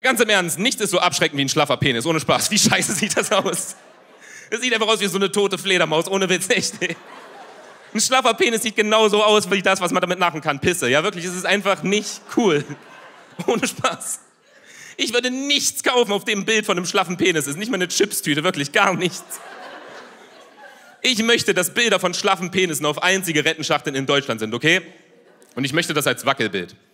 Ganz im Ernst, nichts ist so abschreckend wie ein schlaffer Penis. Ohne Spaß. Wie scheiße sieht das aus? Das sieht einfach aus wie so eine tote Fledermaus. Ohne Witz, echt. Ey. Ein schlaffer Penis sieht genauso aus wie das, was man damit machen kann. Pisse. Ja, wirklich, es ist einfach nicht cool. Ohne Spaß. Ich würde nichts kaufen, auf dem ein Bild von einem schlaffen Penis ist. Nicht mal eine Chipstüte, wirklich gar nichts. Ich möchte, dass Bilder von schlaffen Penissen auf allen Zigarettenschachteln in Deutschland sind, okay? Und ich möchte das als Wackelbild.